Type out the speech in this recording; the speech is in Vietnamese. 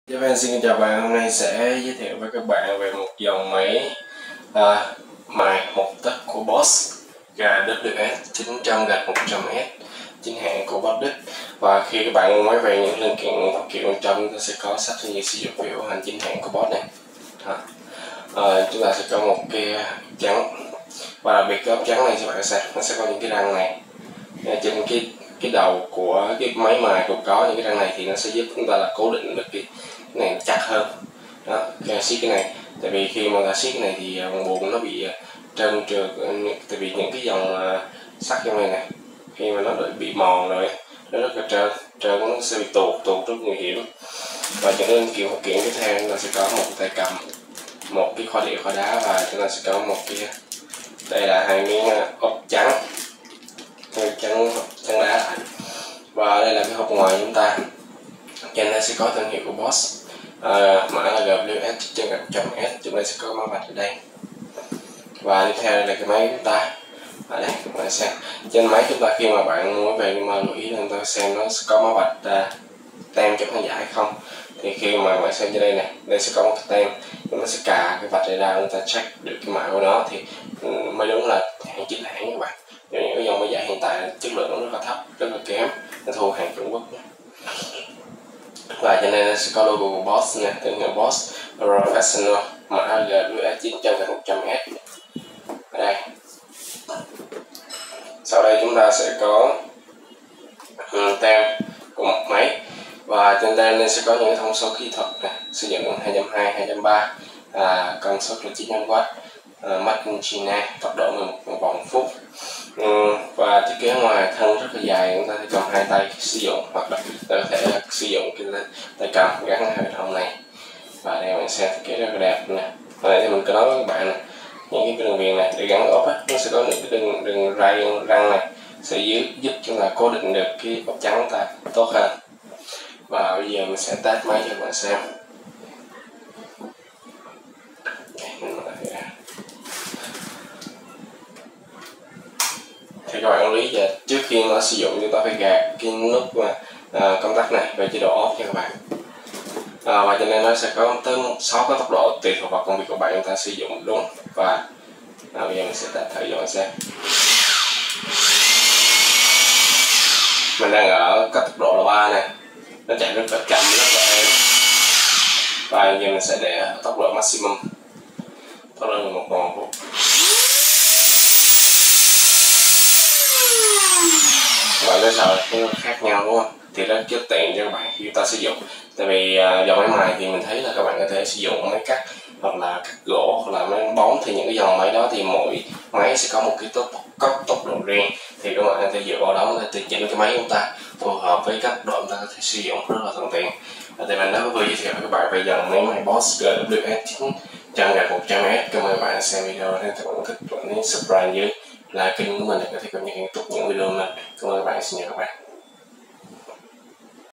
Xin chào bạn, hôm nay sẽ giới thiệu với các bạn về một dòng máy mài 1 tấc của Bosch gà WS 900-100S chính hãng của Bosch Đức. Và khi các bạn mua máy về, những linh kiện phụ kiện bên trong nó sẽ có sách hướng dẫn sử dụng phiếu điều hành chính hãng của Bosch này. Chúng ta sẽ có một cái ốp trắng, và đặc biệt cái ốp trắng này các bạn xem nó sẽ có những cái răng này trên cái đầu của cái máy mài, cũng có những cái răng này thì nó sẽ giúp chúng ta là cố định được cái này nó chặt hơn đó. Siết cái này, tại vì khi mà ta siết cái này thì buồng nó bị trơn trượt, tại vì những cái dòng sắt trong này khi mà nó bị mòn rồi nó rất là trơn nó sẽ bị tuột rất nguy hiểm. Và những linh kiện phụ kiện tiếp theo là sẽ có một tay cầm, một cái kho đĩa kho đá, và chúng ta sẽ có một cái, đây là hai miếng ốp trắng đá, và đây là cái hộp ngoài chúng ta. Trên đây sẽ có thương hiệu của Bosch, mã là WS 900-100S. Chúng ta sẽ có mã vạch ở đây, và tiếp theo đây là cái máy chúng ta. Ở đây các bạn xem trên máy chúng ta, khi mà bạn mua về, nhưng mà lưu ý là chúng ta xem nó sẽ có mã vạch tem chống hàng giả hay không. Thì khi mà bạn xem trên đây này, đây sẽ có một cái tem, chúng ta sẽ cà cái vạch này ra, chúng ta check được cái mã của nó thì mới đúng là hàng chính hãng các bạn. Những cái dòng máy giả hiện tại chất lượng nó rất là thấp, rất là kém, nó thua hàng Trung Quốc. Và trên đây sẽ có logo của Bosch nha, thương hiệu Bosch Professional, mã GWS 900-100S ở đây. Sau đây chúng ta sẽ có tem của một máy, và trên tem sẽ có những thông số kỹ thuật này, sử dụng 220, 230, công suất là 900W, made in China, tốc độ 11 vòng phút. Và thiết kế ngoài thân rất là dài, chúng ta sẽ cầm hai tay sử dụng, hoặc là có thể sử dụng cái tay cầm gắn hai bên hông này. Và đây bạn xem thiết kế rất là đẹp nè. Và đây thì mình có nói với các bạn này, những cái đường viền này để gắn ốp nó sẽ có những cái đường răng này sẽ giúp chúng ta cố định được cái ốp trắng của ta tốt hơn. Và bây giờ mình sẽ test máy cho các bạn xem. Thì các bạn lưu ý là trước khi nó sử dụng chúng ta phải gạt cái nút công tắc này về chế độ off cho các bạn. Và cho nên nó sẽ có tới 6 cái tốc độ tùy thuộc vào công việc của bạn, chúng ta sử dụng đúng. Và bây giờ mình sẽ thử cho bạn xem. Mình đang ở cái tốc độ là 3 này, nó chạy rất là chậm, rất là êm. Và giờ mình sẽ để tốc độ maximum, tốc độ 11 vòng phút. Bạn thấy sao nó khác nhau đúng không? Thì rất tiện cho các bạn khi ta sử dụng. Tại vì dòng máy mài thì mình thấy là các bạn có thể sử dụng máy cắt, hoặc là cắt gỗ, hoặc là máy bóng. Thì những cái dòng máy đó thì mỗi máy sẽ có một cái tốc độ riêng, thì các bạn có thể dựa vào đó để điều chỉnh cái máy của chúng ta phù hợp với các độ chúng ta có thể sử dụng rất là thuận tiện. Thì mình đã vừa giới thiệu với các bạn về dòng máy mài Bosch GWS 900-100S. Cảm ơn các bạn xem video. Nếu các bạn thích, bạn nhấn subscribe dưới like kênh của mình để có thể cập nhật liên tục những video này. Cảm ơn các bạn, xin chào các bạn.